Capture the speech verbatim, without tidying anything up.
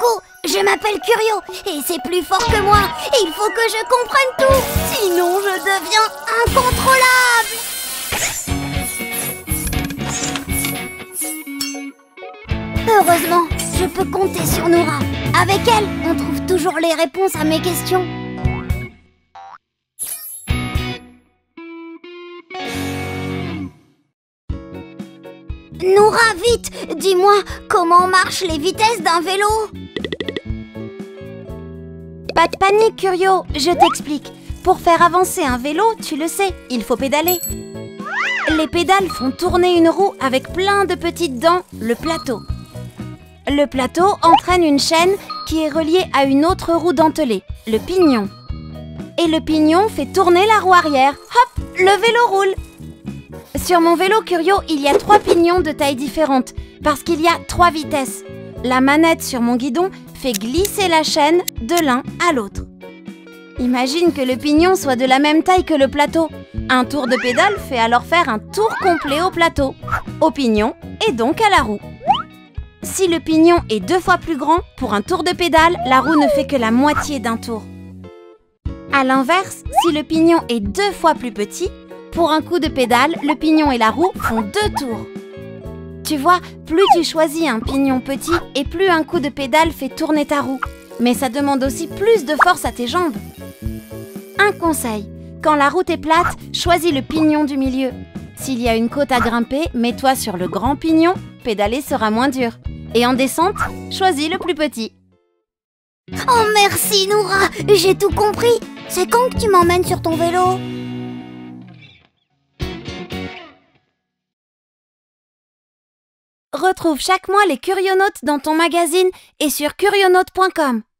Coucou, je m'appelle Curio et c'est plus fort que moi. Il faut que je comprenne tout, sinon je deviens incontrôlable. Heureusement, je peux compter sur Nora. Avec elle, on trouve toujours les réponses à mes questions. Nora, vite, dis-moi comment marchent les vitesses d'un vélo. Pas de panique, Curio, je t'explique. Pour faire avancer un vélo, tu le sais, il faut pédaler. Les pédales font tourner une roue avec plein de petites dents, le plateau. Le plateau entraîne une chaîne qui est reliée à une autre roue dentelée, le pignon. Et le pignon fait tourner la roue arrière. Hop, le vélo roule. Sur mon vélo Curio, il y a trois pignons de taille différente parce qu'il y a trois vitesses. La manette sur mon guidon fait glisser la chaîne de l'un à l'autre. Imagine que le pignon soit de la même taille que le plateau. Un tour de pédale fait alors faire un tour complet au plateau, au pignon et donc à la roue. Si le pignon est deux fois plus grand, pour un tour de pédale, la roue ne fait que la moitié d'un tour. A l'inverse, si le pignon est deux fois plus petit, pour un coup de pédale, le pignon et la roue font deux tours. Tu vois, plus tu choisis un pignon petit et plus un coup de pédale fait tourner ta roue. Mais ça demande aussi plus de force à tes jambes. Un conseil, quand la route est plate, choisis le pignon du milieu. S'il y a une côte à grimper, mets-toi sur le grand pignon, pédaler sera moins dur. Et en descente, choisis le plus petit. Oh merci Nora, j'ai tout compris. C'est quand que tu m'emmènes sur ton vélo? Retrouve chaque mois les Curionautes dans ton magazine et sur curionautes point com.